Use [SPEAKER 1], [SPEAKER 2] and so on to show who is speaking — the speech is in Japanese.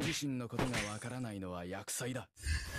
[SPEAKER 1] 自身のことがわからないのは厄災だ。